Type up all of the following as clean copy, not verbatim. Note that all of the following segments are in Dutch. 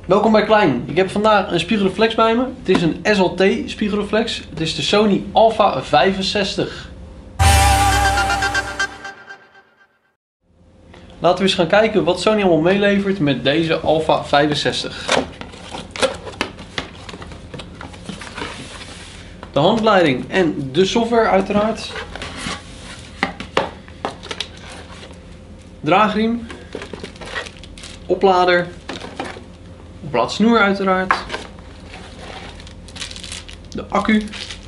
Welkom bij Klein. Ik heb vandaag een spiegelreflex bij me. Het is een SLT spiegelreflex. Het is de Sony Alpha 65. Laten we eens gaan kijken wat Sony allemaal meelevert met deze Alpha 65. De handleiding en de software uiteraard. Draagriem. Oplader. Oplaadsnoer uiteraard. De accu.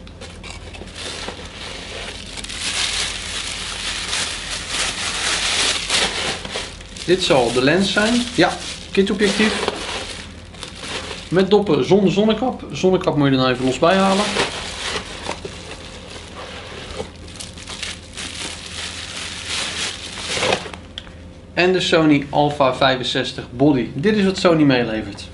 Dit zal de lens zijn. Ja, kitobjectief. Met doppen zonder zonnekap. Zonnekap moet je er dan even los bij halen. En de Sony Alpha 65 body. Dit is wat Sony meelevert.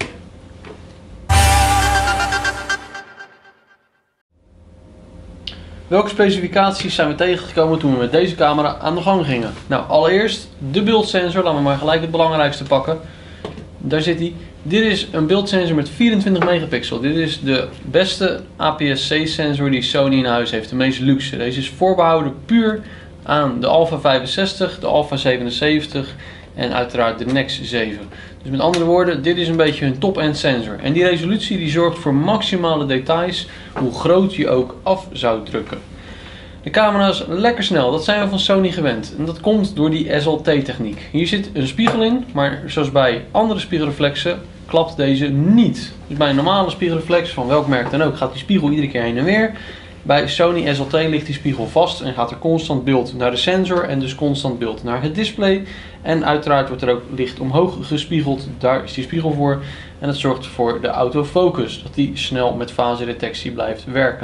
Welke specificaties zijn we tegengekomen toen we met deze camera aan de gang gingen? Nou, allereerst de beeldsensor. Laten we maar gelijk het belangrijkste pakken. Daar zit hij. Dit is een beeldsensor met 24 megapixel. Dit is de beste APS-C sensor die Sony in huis heeft. De meest luxe. Deze is voorbehouden puur aan de Alpha 65, de Alpha 77 en uiteraard de Nex 7. Dus met andere woorden, dit is een beetje hun top-end sensor. En die resolutie die zorgt voor maximale details, hoe groot je ook af zou drukken. De camera is lekker snel, dat zijn we van Sony gewend. En dat komt door die SLT-techniek. Hier zit een spiegel in, maar zoals bij andere spiegelreflexen klapt deze niet. Dus bij een normale spiegelreflex, van welk merk dan ook, gaat die spiegel iedere keer heen en weer. Bij Sony SLT ligt die spiegel vast en gaat er constant beeld naar de sensor en dus constant beeld naar het display. En uiteraard wordt er ook licht omhoog gespiegeld, daar is die spiegel voor. En dat zorgt voor de autofocus, dat die snel met fasedetectie blijft werken.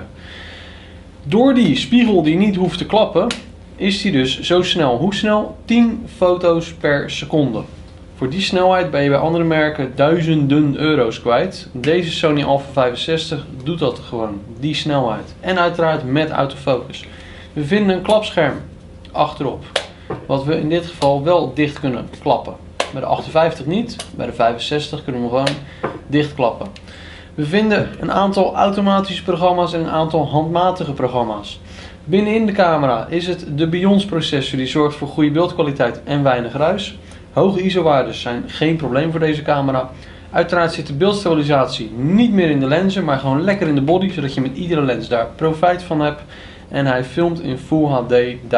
Door die spiegel die niet hoeft te klappen, is die dus zo snel. Hoe snel? 10 foto's per seconde. Voor die snelheid ben je bij andere merken duizenden euro's kwijt. Deze Sony Alpha 65 doet dat gewoon, die snelheid. En uiteraard met autofocus. We vinden een klapscherm achterop, wat we in dit geval wel dicht kunnen klappen. Bij de 58 niet, bij de 65 kunnen we gewoon dicht klappen. We vinden een aantal automatische programma's en een aantal handmatige programma's. Binnenin de camera is het de Beyond processor, die zorgt voor goede beeldkwaliteit en weinig ruis. Hoge ISO-waardes zijn geen probleem voor deze camera. Uiteraard zit de beeldstabilisatie niet meer in de lenzen, maar gewoon lekker in de body, zodat je met iedere lens daar profijt van hebt. En hij filmt in Full HD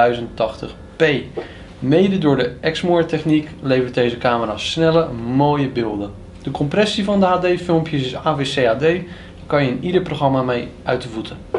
1080p. Mede door de Exmor techniek levert deze camera snelle, mooie beelden. De compressie van de HD filmpjes is AVC HD, daar kan je in ieder programma mee uit de voeten.